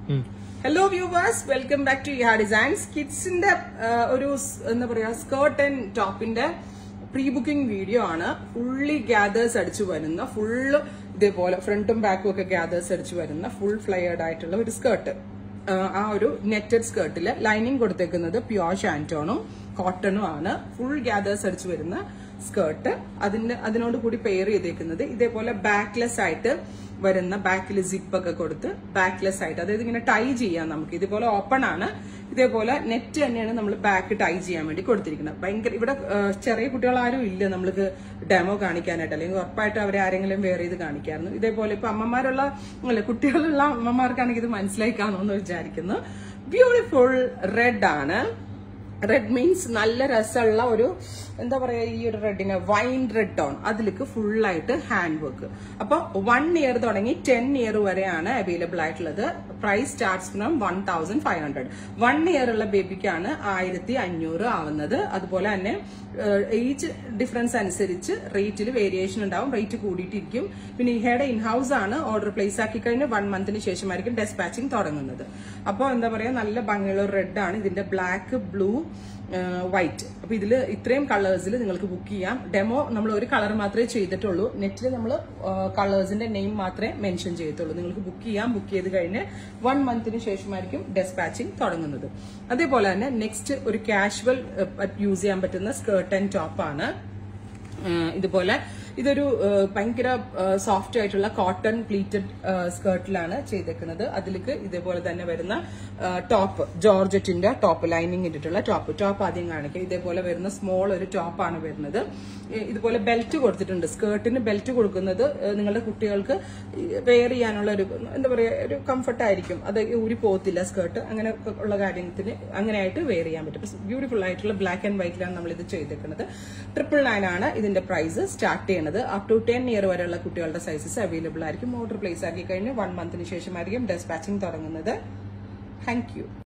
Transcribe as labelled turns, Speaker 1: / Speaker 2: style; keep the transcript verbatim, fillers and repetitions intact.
Speaker 1: Hello viewers, welcome back to Iha Designs. Kids in the ഒരു എന്താ പറയാ skirt and ടോപ്പിന്റെ പ്രീ ബുക്കിംഗ് വീഡിയോ ആണ്. ഫുള്ളി ഗ്യാദേഴ്സ് അടിച്ചു വരുന്ന ഫുള്ള് ഇതേപോലെ ഫ്രണ്ടും ബാക്കും ഒക്കെ ഗ്യാദേഴ്സ് അടിച്ചു വരുന്ന ഫുൾ ഫ്ലയേർഡ് ആയിട്ടുള്ള ഒരു സ്കേർട്ട്. ആ ഒരു നെറ്റഡ് സ്കേർട്ടില് ലൈനിങ് കൊടുത്തേക്കുന്നത് പ്യുവർ ഷാൻറ്റോണും കോട്ടണും ആണ്. ഫുൾ ഗ്യാദേഴ്സ് അടിച്ചു വരുന്ന സ്കേർട്ട്. അതിന്റെ അതിനോട് കൂടി പെയർ ചെയ്തേക്കുന്നത് ഇതേപോലെ ബാക്ക്ലെസ് ആയിട്ട് വരുന്ന ബാക്കിൽ സിപ്പ് ഒക്കെ കൊടുത്ത് ബാക്ക്ലെസ് ആയിട്ട്, അതായത് ഇങ്ങനെ ടൈ ചെയ്യാം നമുക്ക്. ഇതുപോലെ ഓപ്പൺ ആണ്, ഇതേപോലെ നെറ്റ് തന്നെയാണ് നമ്മൾ ബാക്ക് ടൈ ചെയ്യാൻ വേണ്ടി കൊടുത്തിരിക്കുന്നത്. ഭയങ്കര ഇവിടെ ചെറിയ കുട്ടികൾ ആരും ഇല്ല നമ്മൾക്ക് ഡെമോ കാണിക്കാനായിട്ട്, അല്ലെങ്കിൽ ഉറപ്പായിട്ട് അവരെ ആരെങ്കിലും വെയർ ചെയ്ത് കാണിക്കായിരുന്നു. ഇതേപോലെ ഇപ്പൊ അമ്മമാരുള്ള അല്ലെ കുട്ടികളുള്ള അമ്മമാർക്കാണെങ്കിൽ ഇത് മനസ്സിലായി കാണുമെന്ന് വിചാരിക്കുന്നു. ബ്യൂട്ടിഫുൾ റെഡ് ആണ്. റെഡ് മീൻസ് നല്ല രസമുള്ള ഒരു എന്താ പറയാ, ഈ ഒരു റെഡിന് വൈൻ റെഡ് ടോൺ, അതിലേക്ക് ഫുള്ളായിട്ട് ഹാൻഡ് വർക്ക്. അപ്പൊ വൺ ഇയർ തുടങ്ങി ടെൻ ഇയർ വരെയാണ് അവൈലബിൾ ആയിട്ടുള്ളത്. Price starts from one thousand five hundred. One year ഉള്ള ബേബിക്കാണ് ആയിരത്തി അഞ്ഞൂറ് ആവുന്നത്. അതുപോലെ തന്നെ ഏജ് ഡിഫറൻസ് അനുസരിച്ച് റേറ്റിൽ വേരിയേഷൻ ഉണ്ടാവും, റേറ്റ് കൂടിയിട്ടിരിക്കും. പിന്നെ ഇഹയുടെ ഇൻഹൌസ് ആണ്. ഓർഡർ പ്ലേസ് ആക്കി കഴിഞ്ഞ് വൺ മന്തിന് ശേഷമായിരിക്കും ഡെസ്പാച്ചിങ് തുടങ്ങുന്നത്. അപ്പോൾ എന്താ പറയാ, നല്ല ഭംഗിയുള്ള റെഡ് ആണ്. ഇതിന്റെ ബ്ലാക്ക്, ബ്ലൂ, വൈറ്റ്. അപ്പൊ ഇതില് ഇത്രയും കളേഴ്സിൽ നിങ്ങൾക്ക് ബുക്ക് ചെയ്യാം. ഡെമോ നമ്മൾ ഒരു കളർ മാത്രമേ ചെയ്തിട്ടുള്ളൂ. നെറ്റിൽ നമ്മൾ കളേഴ്സിന്റെ നെയിം മാത്രമേ മെൻഷൻ ചെയ്തിട്ടുള്ളൂ. നിങ്ങൾക്ക് ബുക്ക് ചെയ്യാം. ബുക്ക് ചെയ്ത് കഴിഞ്ഞ് വൺ മന്തിന് ശേഷമായിരിക്കും ഡെസ്പാച്ചിങ് തുടങ്ങുന്നത്. അതേപോലെ തന്നെ നെക്സ്റ്റ് ഒരു കാഷ്വൽ യൂസ് ചെയ്യാൻ പറ്റുന്ന സ്കേർട്ട് ആൻഡ് ടോപ്പ് ആണ്. ഇതുപോലെ ഇതൊരു ഭയങ്കര സോഫ്റ്റ് ആയിട്ടുള്ള കോട്ടൺ പ്ലീറ്റഡ് സ്കേർട്ടിലാണ് ചെയ്തേക്കുന്നത്. അതിലേക്ക് ഇതേപോലെ തന്നെ വരുന്ന ടോപ്പ്, ജോർജറ്റിന്റെ ടോപ്പ്, ലൈനിങ് ഇട്ടിട്ടുള്ള ടോപ്പ്. ടോപ്പ് ആദ്യം കാണിക്കാം. ഇതേപോലെ വരുന്ന സ്മോൾ ഒരു ടോപ്പാണ് വരുന്നത്. ഇതുപോലെ ബെൽറ്റ് കൊടുത്തിട്ടുണ്ട്. സ്കേർട്ടിന് ബെൽറ്റ് കൊടുക്കുന്നത് നിങ്ങളുടെ കുട്ടികൾക്ക് വെയർ ചെയ്യാനുള്ള ഒരു എന്താ പറയാ, ഒരു കംഫർട്ട് ആയിരിക്കും. അത് ഊരി പോകത്തില്ല സ്കേർട്ട്. അങ്ങനെ ഉള്ള കാര്യത്തിന് അങ്ങനെയായിട്ട് വെയർ ചെയ്യാൻ പറ്റും. ബ്യൂട്ടിഫുൾ ആയിട്ടുള്ള ബ്ലാക്ക് ആൻഡ് വൈറ്റിലാണ് നമ്മൾ ഇത് ചെയ്തേക്കുന്നത്. ട്രിപ്പിൾ നയൻ ആണ് ഇതിന്റെ പ്രൈസ് സ്റ്റാർട്ട് ചെയ്യുന്നത്. അപ് ടു ടെൻ ഇയർ വരെയുള്ള കുട്ടികളുടെ സൈസസ് അവൈലബിൾ ആയിരിക്കും. ഓർഡർ പ്ലേസ് ആക്കി കഴിഞ്ഞ് വൺ മന്തിന് ശേഷമായിരിക്കും ഡെസ്പാച്ചിങ് തുടങ്ങുന്നത്. Thank U.